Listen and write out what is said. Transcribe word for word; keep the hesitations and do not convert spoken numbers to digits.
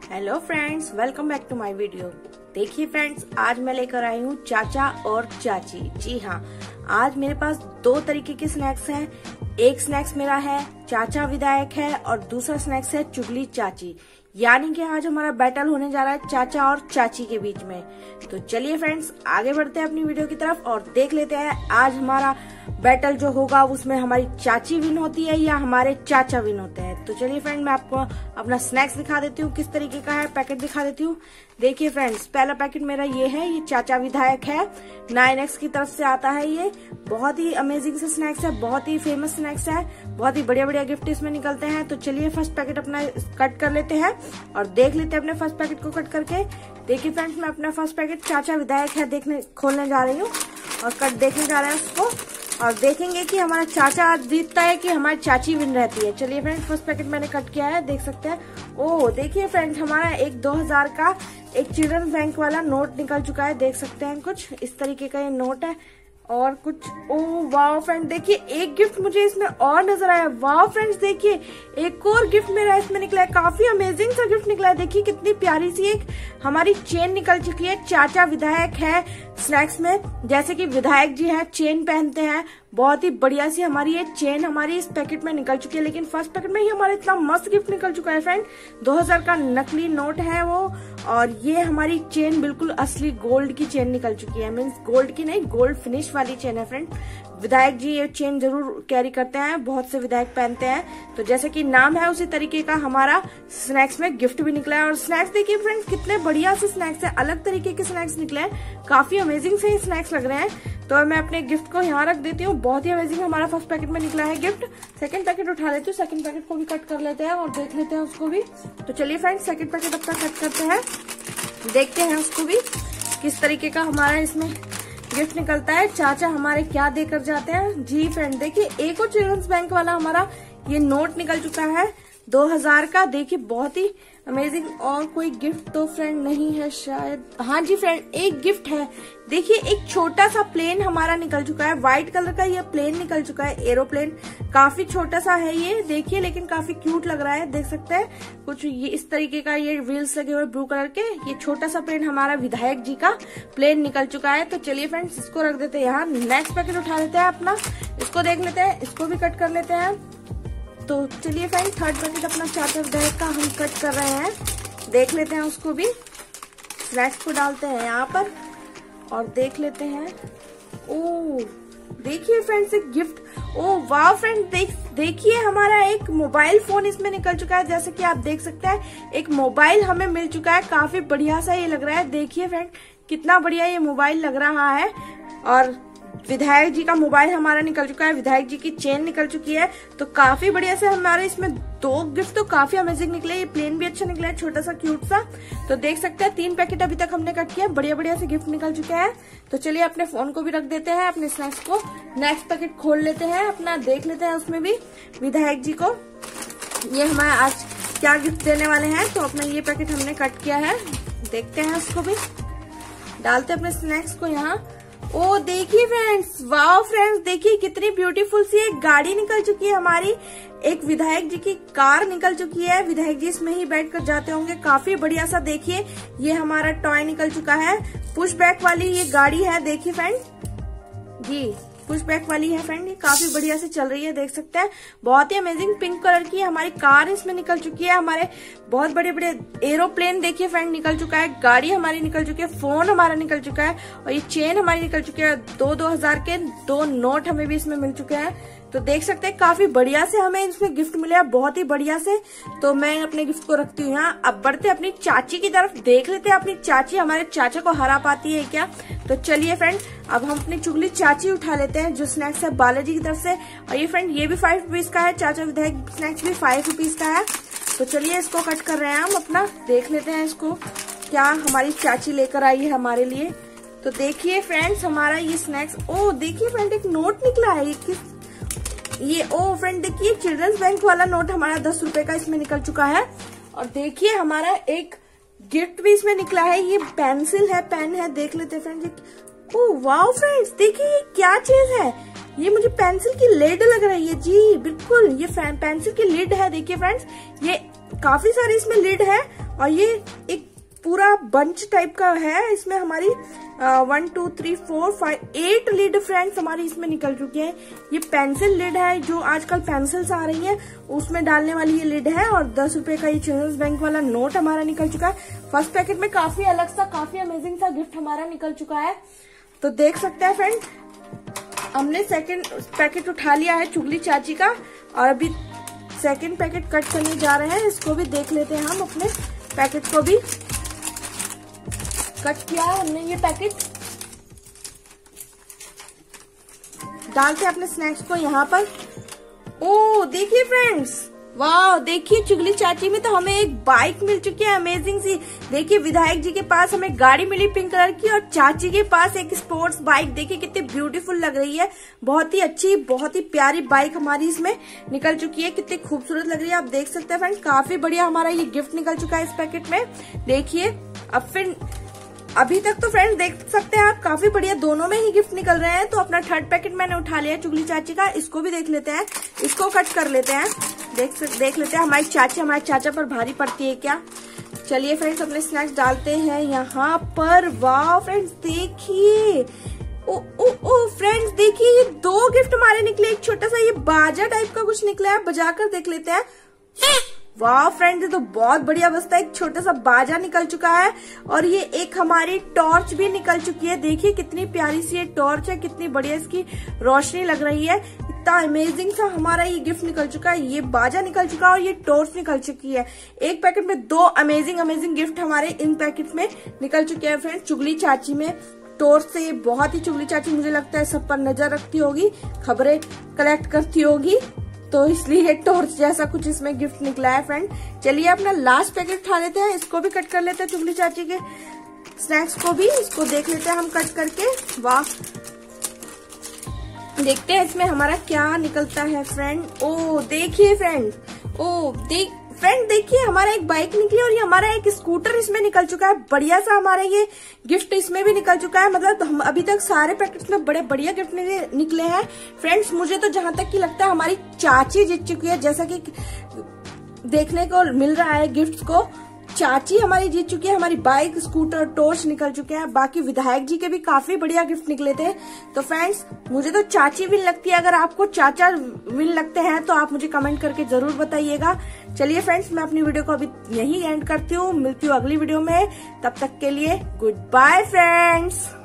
Hello friends, welcome back to my video. देखिए friends, आज मैं लेकर आई हूँ चाचा और चाची। जी हाँ, आज मेरे पास दो तरीके के स्नैक्स हैं। एक स्नैक्स मेरा है चाचा विधायक है और दूसरा स्नैक्स है चुगली चाची। यानी कि आज हमारा बैटल होने जा रहा है चाचा और चाची के बीच में। तो चलिए फ्रेंड्स, आगे बढ़ते हैं अपनी वीडियो की तरफ और देख लेते हैं आज हमारा बैटल जो होगा उसमें हमारी चाची विन होती है या हमारे चाचा विन होते हैं। तो चलिए फ्रेंड, मैं आपको अपना स्नैक्स दिखा देती हूँ किस तरीके का है, पैकेट दिखा देती हूँ। देखिए फ्रेंड्स, पहला पैकेट मेरा ये है, ये चाचा विधायक है, नाइन एक्स की तरफ से आता है। ये बहुत ही अमेजिंग से स्नैक्स है, बहुत ही फेमस स्नैक्स है, बहुत ही बढ़िया बढ़िया गिफ्ट इसमें निकलते हैं। तो चलिए फर्स्ट पैकेट अपना कट कर लेते हैं और देख लेते हैं अपने फर्स्ट पैकेट को कट करके। देखिए फ्रेंड्स, मैं अपना फर्स्ट पैकेट चाचा विधायक है देखने खोलने जा रही हूँ और कट देखने जा रहे हैं उसको और देखेंगे कि हमारा चाचा आज जीतता है कि हमारी चाची विन रहती है। चलिए फ्रेंड्स, फर्स्ट पैकेट मैंने कट किया है, देख सकते हैं। ओह देखिए फ्रेंड्स, हमारा एक दो हजार का एक चिल्ड्रन बैंक वाला नोट निकल चुका है, देख सकते हैं। कुछ इस तरीके का ये नोट है और कुछ ओह वाह फ्रेंड, देखिए एक गिफ्ट मुझे इसमें और नजर आया। वाह फ्रेंड्स, देखिए एक और गिफ्ट मेरा इसमें निकला है, काफी अमेजिंग सा गिफ्ट निकला है। देखिए कितनी प्यारी सी एक हमारी चेन निकल चुकी है। चाचा विधायक है स्नैक्स में, जैसे कि विधायक जी है चेन पहनते हैं, बहुत ही बढ़िया सी हमारी ये चेन हमारी इस पैकेट में निकल चुकी है। लेकिन फर्स्ट पैकेट में ही हमारा इतना मस्त गिफ्ट निकल चुका है फ्रेंड। दो हजार का नकली नोट है वो और ये हमारी चेन बिल्कुल असली गोल्ड की चेन निकल चुकी है। मीन्स गोल्ड की नहीं, गोल्ड फिनिश वाली चेन है फ्रेंड। विधायक जी ये चेन जरूर कैरी करते हैं, बहुत से विधायक पहनते हैं। तो जैसे कि नाम है उसी तरीके का हमारा स्नैक्स में गिफ्ट भी निकला है। और स्नैक्स देखिए फ्रेंड्स, कितने बढ़िया से स्नैक्स है, अलग तरीके के स्नैक्स निकले हैं, काफी अमेजिंग से स्नैक्स लग रहे हैं। तो मैं अपने गिफ्ट को यहाँ रख देती हूँ। बहुत ही अमेजिंग हमारा फर्स्ट पैकेट में निकला है गिफ्ट। सेकंड पैकेट उठा लेती हूँ, सेकंड पैकेट को भी कट कर लेते हैं और देख लेते हैं उसको भी। तो चलिए फ्रेंड्स, सेकंड पैकेट अपना कट करते हैं, देखते हैं उसको भी किस तरीके का हमारा इसमें गिफ्ट निकलता है। चाचा हमारे क्या देकर जाते हैं। जी फ्रेंड, देखिए एक और चिल्ड्रंस बैंक वाला हमारा ये नोट निकल चुका है दो हजार का। देखिए बहुत ही अमेजिंग। और कोई गिफ्ट तो फ्रेंड नहीं है शायद। हाँ जी फ्रेंड, एक गिफ्ट है। देखिए एक छोटा सा प्लेन हमारा निकल चुका है, व्हाइट कलर का ये प्लेन निकल चुका है, एरोप्लेन। काफी छोटा सा है ये, देखिए, लेकिन काफी क्यूट लग रहा है, देख सकते हैं। कुछ ये इस तरीके का ये व्हील्स लगे हुए ब्लू कलर के। ये छोटा सा प्लेन हमारा विधायक जी का प्लेन निकल चुका है। तो चलिए फ्रेंड्स, इसको रख देते हैं यहाँ। नेक्स्ट पैकेट उठा लेते हैं अपना, इसको देख लेते हैं, इसको भी कट कर लेते हैं। तो चलिए फ्रेंड, थर्ड पैकेट अपना चाचा विधायक का हम कट कर रहे हैं, देख लेते हैं उसको भी। स्नैक्स को डालते हैं यहाँ पर और देख लेते हैं। ओह देखिए फ्रेंड्स, एक गिफ्ट। ओह वाह फ्रेंड, देख देखिए हमारा एक मोबाइल फोन इसमें निकल चुका है। जैसे कि आप देख सकते हैं, एक मोबाइल हमें मिल चुका है, काफी बढ़िया सा ये लग रहा है। देखिए फ्रेंड, कितना बढ़िया ये मोबाइल लग रहा है। और विधायक जी का मोबाइल हमारा निकल चुका है, विधायक जी की चेन निकल चुकी है। तो काफी बढ़िया से हमारे इसमें दो गिफ्ट तो काफी अमेजिंग निकले। ये प्लेन भी अच्छा निकला है, छोटा सा क्यूट सा। तो देख सकते हैं तीन पैकेट अभी तक हमने कट किया, बढ़िया बढ़िया से गिफ्ट निकल चुके हैं। तो चलिए अपने फोन को भी रख देते हैं, अपने स्नैक्स को। नेक्स्ट पैकेट खोल लेते हैं अपना, देख लेते हैं उसमें भी विधायक जी को ये हमारे आज क्या गिफ्ट देने वाले हैं। तो अपना ये पैकेट हमने कट किया है, देखते हैं उसको भी। डालते अपने स्नैक्स को यहाँ। ओ देखिए फ्रेंड्स, वाओ फ्रेंड्स, देखिए कितनी ब्यूटीफुल सी एक गाड़ी निकल चुकी है हमारी। एक विधायक जी की कार निकल चुकी है, विधायक जी इसमें ही बैठ कर जाते होंगे, काफी बढ़िया सा। देखिए ये हमारा टॉय निकल चुका है, पुश बैक वाली ये गाड़ी है। देखिए फ्रेंड, जी पुश बैक वाली है फ्रेंड, ये काफी बढ़िया से चल रही है, देख सकते हैं। बहुत ही अमेजिंग पिंक कलर की हमारी कार इसमें निकल चुकी है। हमारे बहुत बड़े बड़े एरोप्लेन देखिए फ्रेंड निकल चुका है, गाड़ी हमारी निकल चुकी है, फोन हमारा निकल चुका है और ये चेन हमारी निकल चुकी है। दो दो हजार के दो नोट हमें भी इसमें मिल चुके हैं। तो देख सकते हैं काफी बढ़िया से हमें इसमें गिफ्ट मिले हैं, बहुत ही बढ़िया से। तो मैं अपने गिफ्ट को रखती हूँ यहाँ। अब बढ़ते अपनी चाची की तरफ, देख लेते हैं अपनी चाची हमारे चाचा को हरा पाती है क्या। तो चलिए फ्रेंड, अब हम अपनी चुगली चाची उठा लेते हैं, जो स्नैक्स है बालाजी की तरफ से। और ये फ्रेंड ये भी फाइव रुपीज का है, चाचा विधायक स्नैक्स भी फाइव रुपीज का है। तो चलिए इसको कट कर रहे हैं हम अपना, देख लेते हैं इसको क्या हमारी चाची लेकर आई है हमारे लिए। तो देखिए फ्रेंड्स, हमारा ये स्नैक्स, ओ देखिए फ्रेंड एक नोट निकला है, ये ये ओ फ्रेंड देखिए चिल्ड्रंस बैंक वाला नोट हमारा दस रुपए का इसमें निकल चुका है। और देखिए हमारा एक गिफ्ट भी इसमें निकला है, ये पेंसिल है, पेन है, देख लेते हैं फ्रेंड्स। ओ वाओ फ्रेंड्स, देखिए ये क्या चीज है, ये मुझे पेंसिल की लिड लग रही है। जी बिल्कुल, ये पेंसिल की लिड है। देखिए फ्रेंड्स, ये काफी सारी इसमें लिड है और ये एक पूरा बंच टाइप का है। इसमें हमारी one two three four five eight lid friends हमारी इसमें निकल चुकी है। ये पेंसिल लिड है, जो आजकल पेंसिल्स आ रही हैं उसमें डालने वाली ये लिड है। और दस रुपए का ये चिल्ड्रंस बैंक वाला नोट हमारा निकल चुका है। फर्स्ट पैकेट में काफी अलग सा, काफी अमेजिंग सा गिफ्ट हमारा निकल चुका है। तो देख सकते हैं फ्रेंड, हमने सेकंड पैकेट उठा लिया है चुगली चाची का, और अभी सेकंड पैकेट कट करने जा रहे हैं। इसको भी देख लेते हैं हम, अपने पैकेट को भी कट किया है हमने। ये पैकेट डालते हैं अपने स्नैक्स को यहाँ पर। ओ देखिए फ्रेंड्स, वाह देखिए चुगली चाची में तो हमें एक बाइक मिल चुकी है अमेजिंग सी। देखिए विधायक जी के पास हमें गाड़ी मिली पिंक कलर की, और चाची के पास एक स्पोर्ट्स बाइक। देखिए कितनी ब्यूटीफुल लग रही है, बहुत ही अच्छी, बहुत ही प्यारी बाइक हमारी इसमें निकल चुकी है। कितनी खूबसूरत लग रही है, आप देख सकते हैं फ्रेंड। काफी बढ़िया हमारा ये गिफ्ट निकल चुका है इस पैकेट में। देखिए अब फिर अभी तक तो फ्रेंड्स देख सकते हैं आप, काफी बढ़िया दोनों में ही गिफ्ट निकल रहे हैं। तो अपना थर्ड पैकेट मैंने उठा लिया चुगली चाची का, इसको भी देख लेते हैं, इसको कट कर लेते हैं। देख देख लेते हैं हमारी चाची हमारे चाचा पर भारी पड़ती है क्या। चलिए फ्रेंड्स अपने स्नैक्स डालते हैं यहाँ पर। वाह फ्रेंड्स देखिए, ओ ओ ओ फ्रेंड्स देखिए, ये दो गिफ्ट हमारे निकले। एक छोटा सा ये बाजा टाइप का कुछ निकला है, बजा कर देख लेते हैं। वाह फ्रेंड्स ये तो बहुत बढ़िया बजता है, एक छोटा सा बाजा निकल चुका है। और ये एक हमारी टॉर्च भी निकल चुकी है। देखिए कितनी प्यारी सी ये टॉर्च है, कितनी बढ़िया इसकी रोशनी लग रही है। इतना अमेजिंग सा हमारा ये गिफ्ट निकल चुका है। ये बाजा निकल चुका है और ये टॉर्च निकल चुकी है। एक पैकेट में दो अमेजिंग अमेजिंग गिफ्ट हमारे इन पैकेट में निकल चुके हैं फ्रेंड्स। चुगली चाची में टॉर्च से बहुत ही चुगली चाची मुझे लगता है सब पर नजर रखती होगी, खबरें कलेक्ट करती होगी, तो इसलिए टॉर्च जैसा कुछ इसमें गिफ्ट निकला है फ्रेंड। चलिए अपना लास्ट पैकेट उठा लेते हैं, इसको भी कट कर लेते हैं चुगली चाची के स्नैक्स को भी। इसको देख लेते हैं हम कट करके। वाह देखते हैं इसमें हमारा क्या निकलता है फ्रेंड। ओ देखिए फ्रेंड, ओ देख फ्रेंड देखिए हमारा एक बाइक निकली और ये हमारा एक स्कूटर इसमें निकल चुका है। बढ़िया सा हमारा ये गिफ्ट इसमें भी निकल चुका है। मतलब तो हम अभी तक सारे पैकेट्स में बड़े बढ़िया गिफ्ट निकले हैं फ्रेंड्स। मुझे तो जहां तक की लगता है हमारी चाची जीत चुकी है, जैसा कि देखने को मिल रहा है गिफ्ट्स को। चाची हमारी जीत चुकी है, हमारी बाइक, स्कूटर, टॉर्च निकल चुके हैं। बाकी विधायक जी के भी काफी बढ़िया गिफ्ट निकले थे। तो फ्रेंड्स मुझे तो चाची विन लगती है, अगर आपको चाचा विन लगते हैं तो आप मुझे कमेंट करके जरूर बताइएगा। चलिए फ्रेंड्स मैं अपनी वीडियो को अभी यहीं एंड करती हूँ, मिलती हूँ अगली वीडियो में। तब तक के लिए गुड बाय फ्रेंड्स।